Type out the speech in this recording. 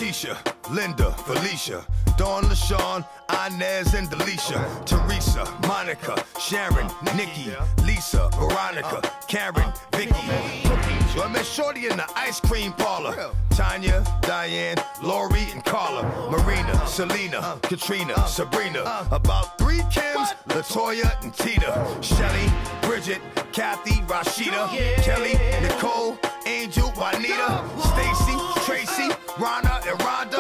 Keisha, Linda, Felicia, Dawn, LaShawn, Inez, and Delisha, Teresa, Monica, Sharon, Nikki, Lisa, Veronica, Karen, Vicky, Cookies. Yo, I met Shorty in the ice cream parlor. Tanya, Diane, Lori, and Carla, Marina, Selena, Katrina, Sabrina, about 3 Kims, Latoya, and Tina, Shelly, Bridget, Kathy, Rashida, Kelly, Nicole, Angel, Juanita, Stacy, Tracy, Rana, and Rhonda.